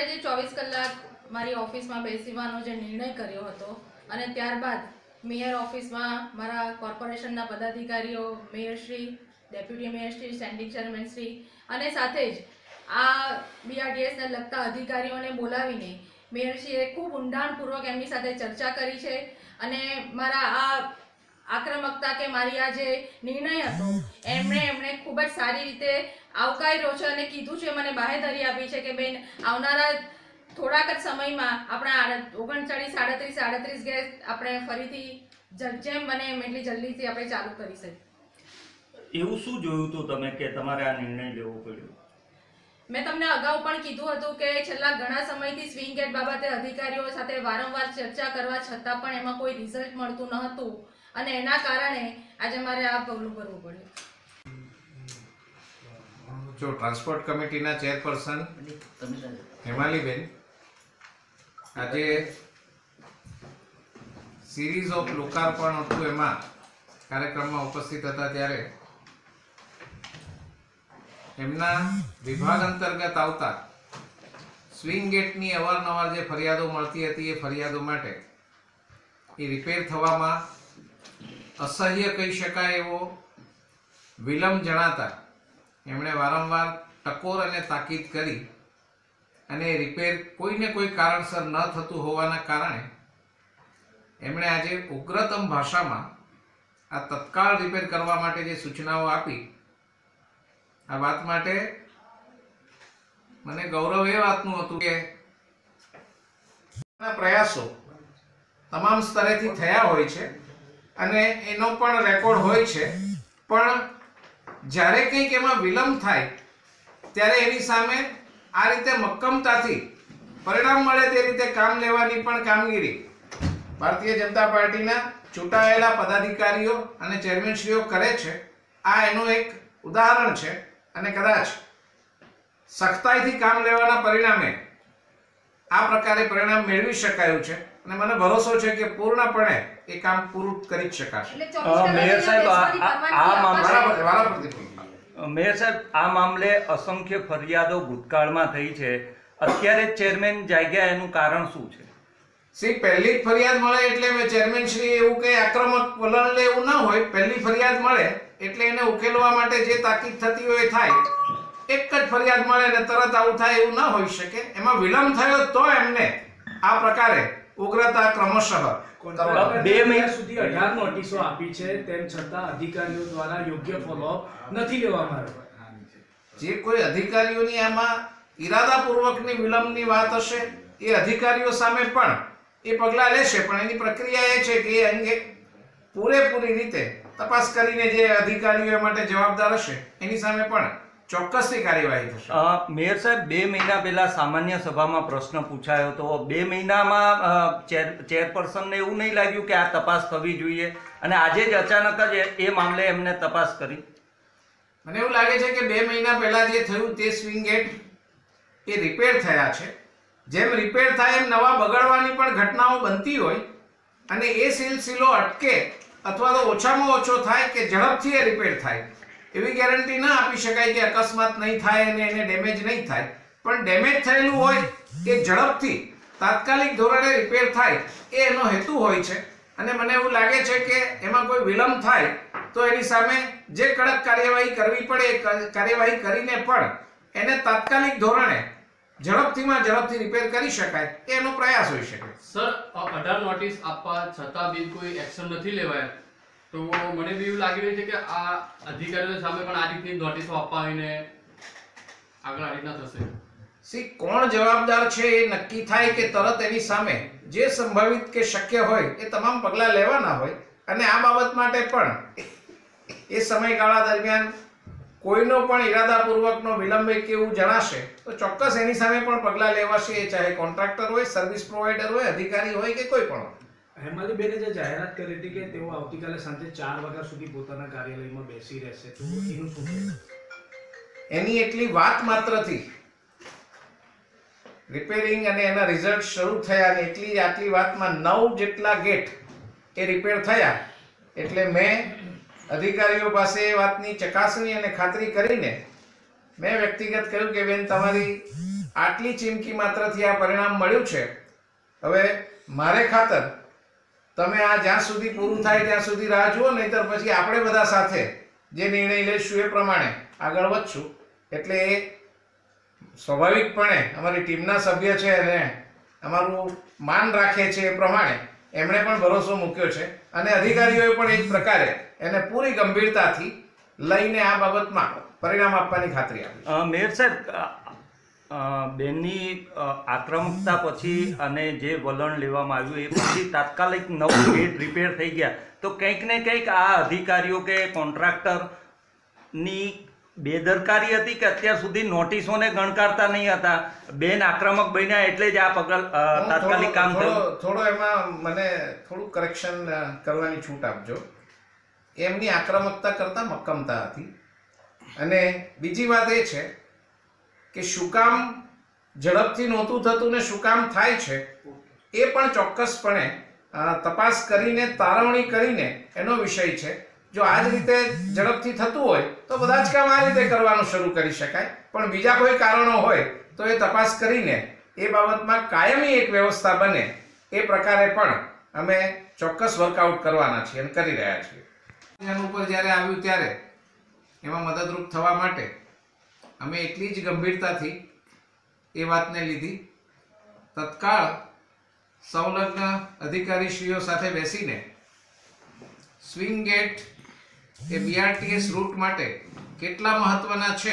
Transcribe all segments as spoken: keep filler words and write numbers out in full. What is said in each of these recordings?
જે ચોવીસ કલાક મારી ઓફિસમાં બેસવાનો જે નિર્ણય કર્યો હતો અને ત્યારબાદ મેયર ઓફિસમાં મારા કોર્પોરેશનના પદાધિકારીઓ, મેયરશ્રી, ડેપ્યુટી મેયરશ્રી, સ્ટેન્ડિંગ ચેરમેનશ્રી અને સાથે જ આ બીઆરટીએસને લગતા અધિકારીઓને બોલાવીને મેયરશ્રીએ ખૂબ ઊંડાણપૂર્વક એમની સાથે ચર્ચા કરી છે અને મારા આ આક્રમકતા કે મારી આ જે નિર્ણય હતો એમણે એમણે ખૂબ જ સારી રીતે આવકાર્યો છે અને કીધું છે, મને બાહેધરી આપી છે કે બેન આવનારા થોડાક જ સમયમાં આપણા ઓગણચાળીસ આડત્રીસ આડત્રીસ ગેસ આપણે ફરીથી જેમ બને એમ એટલી જલ્દીથી આપણે ચાલુ કરી શકીએ। એવું શું જોયું હતું તમે કે તમારે આ નિર્ણય લેવો પડ્યો? મેં તમને અગાઉ પણ કીધું હતું કે છેલ્લા ઘણા સમયથી સ્વિંગ ગેટ બાબતે અધિકારીઓ સાથે વારંવાર ચર્ચા કરવા છતાં પણ એમાં કોઈ રિઝલ્ટ મળતું ન હતું અને એના કારણે આજે મારે આ પગલું ભરવું પડ્યું। જો ટ્રાન્સપોર્ટ કમિટીના ચેરપર્સન હેમાલીબેન આજે સિરીઝ ઓફ લોકાર્પણ હતું એમાં કાર્યક્રમમાં ઉપસ્થિત હતા ત્યારે એમના વિભાગ અંતર્ગત આવતા સ્વિંગ ગેટની અવારનવાર જે ફરિયાદો મળતી હતી એ ફરિયાદો માટે એ રિપેર થવામાં અસહ્ય કહી શકાય એવો વિલંબ જણાતા એમણે વારંવાર ટકોર અને તાકીદ કરી અને રિપેર કોઈને કોઈ કારણસર ન થતું હોવાના કારણે એમણે આજે ઉગ્રતમ ભાષામાં આ તત્કાળ રિપેર કરવા માટે જે સૂચનાઓ આપી, આ વાત માટે મને ગૌરવ એ વાતનું હતું કે પ્રયાસો તમામ સ્તરેથી થયા હોય છે અને એનો પણ રેકોર્ડ હોય છે, પણ જ્યારે કંઈક એમાં વિલંબ થાય ત્યારે એની સામે આ રીતે મક્કમતાથી પરિણામ મળે તે રીતે કામ લેવાની પણ કામગીરી ભારતીય જનતા પાર્ટીના ચૂંટાયેલા પદાધિકારીઓ અને ચેરમેનશ્રીઓ કરે છે। આ એનું એક ઉદાહરણ છે અને કદાચ સખ્તાઈથી કામ લેવાના પરિણામે આ પ્રકારે પરિણામ મેળવી શકાયું છે અને મને ભરોસો છે કે પૂર્ણપણે એ કામ પૂરું કરી જ શકાશે। મેયર સાહેબ, આ મામલે મેયર સાહેબ આ મામલે અસંખ્ય ફરિયાદો ભૂતકાળમાં થઈ છે, અત્યારે ચેરમેન જાગ્યા એનું કારણ શું છે? સી પહેલી જ ફરિયાદ મળે એટલે મેં ચેરમેન શ્રી એવું કઈ આક્રમક વલણ લે એવું ના હોય। પહેલી ફરિયાદ મળે એટલે એને ઉકેલવા માટે જે તાકીદ થતી હોય એ થાય। એક જ ફરિયાદ મળે ને તરત આવું થાય એવું ના હોઈ શકે। એમાં વિલંબ થયો તો એમને આ પ્રકારે ઉગ્રતા ક્રમશઃ બે મહિના સુધી અઢાર નોટિસો આપી છે, તેમ છતાં અધિકારીઓ દ્વારા યોગ્ય ફોલોઅપ નથી લેવામાં આવ્યો। જે કોઈ અધિકારીઓની આમાં ઈરાદાપૂર્વકની વિલંબની વાત હશે એ અધિકારીઓ સામે પણ એ પગલાં લેશે, પણ એની પ્રક્રિયા એ છે કે એ અંગે પૂરેપૂરી રીતે તપાસ કરીને જે અધિકારીઓ માટે જવાબદાર હશે એની સામે પણ ચોક્કસથી કાર્યવાહી થશે। મેયર સાહેબ, બે મહિના પહેલા સામાન્ય સભામાં પ્રશ્ન પૂછાયો હતો, બે મહિનામાં ચેર ચેરપર્સનને એવું નહીં લાગ્યું કે આ તપાસ થવી જોઈએ અને આજે જ અચાનક જ એ મામલે એમને તપાસ કરી? મને એવું લાગે છે કે બે મહિના પહેલા જે થયું તે સ્વિંગ ગેટ એ રિપેર થયા છે। જેમ રિપેર થાય એમ નવા બગડવાની પણ ઘટનાઓ બનતી હોય અને એ સિલસિલો અટકે અથવા તો ઓછામાં ઓછો થાય કે ઝડપથી એ રિપેર થાય એવી ગેરંટી ના આપી શકાય કે અકસ્માત નહીં થાય અને એને ડેમેજ નહીં થાય, પણ ડેમેજ થયેલું હોય એ ઝડપથી તાત્કાલિક ધોરણે રિપેર થાય એ એનો હેતુ હોય છે અને મને એવું લાગે છે કે એમાં કોઈ વિલંબ થાય તો એની સામે જે કડક કાર્યવાહી કરવી પડે એ કાર્યવાહી કરીને પણ એને તાત્કાલિક ધોરણે ઝડપથીમાં ઝડપથી રિપેર કરી શકાય એનો પ્રયાસ હોઈ શકે। સર, અઢાર નોટિસ આપવા છતાં બી કોઈ એક્શન નથી લેવાય તો મને બી એવું લાગી રહ્યું છે કે આ અધિકારીઓ સામે પણ આ રીતની નોટિસો આપવાને આગળ આ રીતના થશે। સી કોણ જવાબદાર છે એ નક્કી થાય કે તરત એની સામે જે સંભવિત કે શક્ય હોય એ તમામ પગલાં લેવાના હોય અને આ બાબત માટે પણ એ સમયગાળા દરમિયાન કોઈનો પણ ઈરાદાપૂર્વકનો વિલંબ કે એવું જણાશે તો ચોક્કસ એની સામે પણ પગલાં લેવાશે, એ ચાહે કોન્ટ્રાક્ટર હોય, સર્વિસ પ્રોવાઈડર હોય, અધિકારી હોય કે કોઈ પણ હોય। હેમાલીબેને જે જાહેરાત કરી હતી કે તેઓ આવતીકાલે સાંજે ચાર વાગ્યા સુધી પોતાના કાર્યાલયમાં બેસી રહેશે, તો એનું શું છે? એની એટલી વાત માત્રથી રિપેરિંગ અને એના રિઝલ્ટ શરૂ થયા અને એટલી આટલી વાતમાં નવ જેટલા ગેટ એ રિપેર થયા એટલે મેં અધિકારીઓ પાસે એ વાતની ચકાસણી અને ખાતરી કરીને મેં વ્યક્તિગત કહ્યું કે બેન તમારી આટલી ચીમકી માત્રથી આ પરિણામ મળ્યું છે. હવે મારે ખાતર તમે આ જ્યાં સુધી પૂરું થાય ત્યાં સુધી રાહ જુઓ, નહીતર પછી આપણે બધા સાથે જે નિર્ણય લઈશું એ પ્રમાણે આગળ વધશું. એટલે એ સ્વાભાવિકપણે અમારી ટીમના સભ્ય છે અને અમારું માન રાખે છે એ પ્રમાણે એમણે પણ ભરોસો મૂક્યો છે અને અધિકારીઓએ પણ એ જ પ્રકારે એને પૂરી ગંભીરતાથી લઈને આ બાબતમાં પરિણામ આપવાની ખાતરી આપી. અ, મેયર સાહેબ, અ, અ, બેનની અ, આક્રમકતા પછી અને જે વલણ લેવામાં આવ્યું એ પછી તાત્કાલિક નવું ગેટ રિપેર થઈ ગયા, તો કંઈક ને કંઈક આ અધિકારીઓ કે કોન્ટ્રાક્ટરની બેદરકારી હતી કે અત્યાર સુધી નોટિસોને ગણકારતા નહીં હતા? બેન આક્રમક બન્યા એટલે જ આ પગલ અ, હું તાત્કાલિક કામ થોડો થયું. થોડો એમાં મને થોડું કરેક્શન કરવાની છૂટ આપજો. એમની આક્રમકતા કરતા મક્કમતા હતી. અને બીજી વાત એ છે કે શું કામ ઝડપથી નહોતું થતું ને શું કામ થાય છે એ પણ ચોક્કસપણે અ, તપાસ કરીને તારવણી કરીને એનો વિષય છે. જો આ જ રીતે ઝડપથી થતું હોય તો બધા જ કામ આ રીતે કરવાનું શરૂ કરી શકાય, પણ બીજા કોઈ કારણો હોય તો એ તપાસ કરીને એ બાબતમાં કાયમી એક વ્યવસ્થા બને એ પ્રકારે પણ અમે ચોક્કસ વર્કઆઉટ કરવાના છીએ અને કરી રહ્યા છીએ. એના ઉપર જ્યારે આવ્યું ત્યારે એમાં મદદરૂપ થવા માટે અમે એટલી જ ગંભીરતાથી એ વાતને લીધી. તત્કાળ સંલગ્ન અધિકારીશ્રીઓ સાથે બેસીને સ્વિંગ ગેટ એ બીઆરટીએસ રૂટ માટે કેટલા મહત્વના છે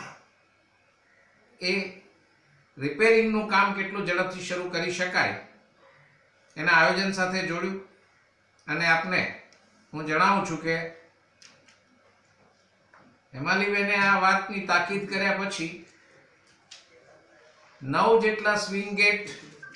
એ રિપેરિંગનું કામ કેટલું ઝડપથી શરૂ કરી શકાય એના આયોજન સાથે જોડ્યું. અને આપને હું જણાવું છું કે હેમાલીબેને આ વાતની તાકીદ કર્યા પછી નવ જેટલા સ્વિંગ ગેટ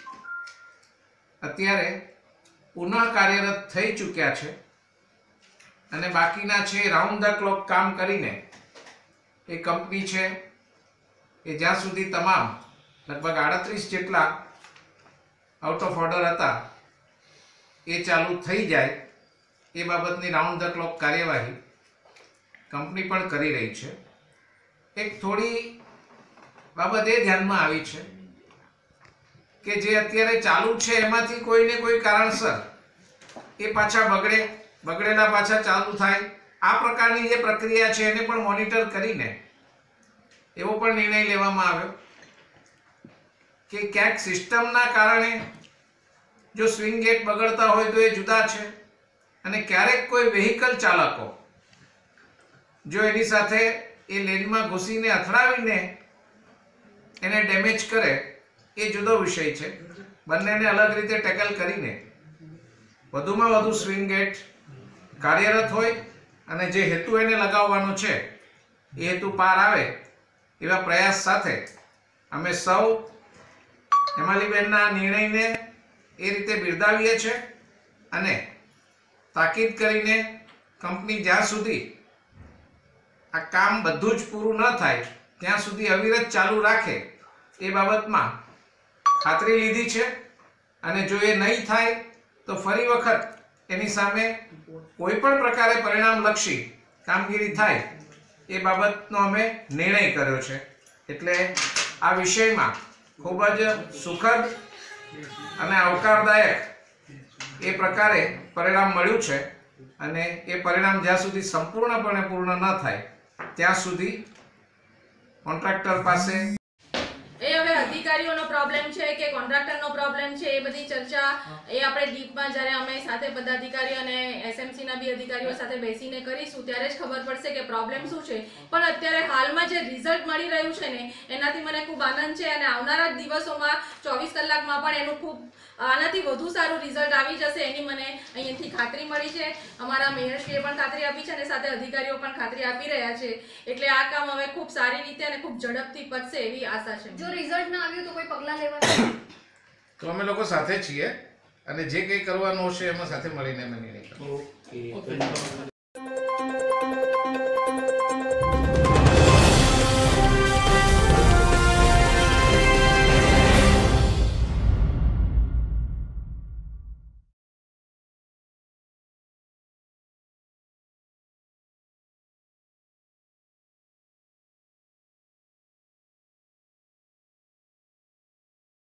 અત્યારે પુનઃ કાર્યરત થઈ ચૂક્યા છે અને બાકીના છે રાઉન્ડ ધ ક્લોક કામ કરીને એ કંપની છે એ જ્યાં સુધી તમામ લગભગ આડત્રીસ જેટલા આઉટ ઓફ ઓર્ડર હતા એ ચાલુ થઈ જાય એ બાબતની રાઉન્ડ ધ ક્લોક કાર્યવાહી કંપની પણ કરી રહી છે. એક થોડી બાબત એ ધ્યાનમાં આવી છે કે જે અત્યારે ચાલુ છે એમાંથી કોઈને કોઈ કારણસર એ પાછા બગડે, બગડેલા પાછા ચાલુ થાય, આ પ્રકારની જે પ્રક્રિયા છે એને પણ મોનિટર કરીને એવો પણ નિર્ણય લેવામાં આવ્યો કે ક્યાંક સિસ્ટમના કારણે જો સ્વિંગ ગેટ બગડતા હોય તો એ જુદા છે અને ક્યારેક કોઈ વેહિકલ ચાલકો જો એની સાથે એ લેનમાં ઘૂસીને અથડાવીને એને ડેમેજ કરે એ જુદો વિષય છે. બંનેને અલગ રીતે ટેકલ કરીને વધુમાં વધુ સ્વિંગ ગેટ કાર્યરત હોય અને જે હેતુ એને લગાવવાનો છે એ હેતુ પાર આવે એવા પ્રયાસ સાથે અમે સૌ હેમાલીબેનના નિર્ણયને એ રીતે બિરદાવીએ છીએ અને તાકીદ કરીને કંપની જ્યાં સુધી આ કામ બધું જ પૂરું ન થાય ત્યાં સુધી અવિરત ચાલુ રાખે એ બાબતમાં ખાતરી લીધી છે. અને જો એ નહીં થાય તો ફરી વખત એની સામે કોઈ પણ પ્રકારે પરિણામલક્ષી કામગીરી થાય એ બાબતનો અમે નિર્ણય કર્યો છે. એટલે આ વિષયમાં ખૂબ જ સુખદ અને આવકારદાયક એ પ્રકારે પરિણામ મળ્યું છે અને એ પરિણામ જ્યાં સુધી સંપૂર્ણપણે પૂર્ણ ન થાય ત્યાં સુધી કોન્ટ્રાક્ટર પાસે એ હવે અધિકારીઓનો પ્રોબ્લેમ છે કે કોન્ટ્રાક્ટરનો પ્રોબ્લેમ છે એ બધી ચર્ચા એ આપણે ડીપમાં જ્યારે અમે સાથે બધા અધિકારીઓ અને એસએમસીના બી અધિકારીઓ સાથે બેસીને કરીશું ત્યારે જ ખબર પડશે કે પ્રોબ્લેમ શું છે. પણ અત્યારે હાલમાં જે રિઝલ્ટ મળી રહ્યું છે ને એનાથી મને ખૂબ આનંદ છે અને આવનારા દિવસોમાં ચોવીસ કલાકમાં પણ એનું ખૂબ આનાથી વધુ સારું રિઝલ્ટ આવી જશે એની મને અહીંયાથી ખાતરી મળી છે. અમારા મેયરશ્રીએ પણ ખાતરી આપી છે અને સાથે અધિકારીઓ પણ ખાતરી આપી રહ્યા છે. એટલે આ કામ હવે ખૂબ સારી રીતે અને ખૂબ ઝડપથી પતશે એવી આશા છે. જો રિઝલ્ટ ના આવ્યું તો કોઈ પગલાં લેવા? તો અમે લોકો સાથે છીએ અને જે કંઈ કરવાનું હશે એમાં સાથે મળીને અમે નિર્ણય કરીશું. ઓકે.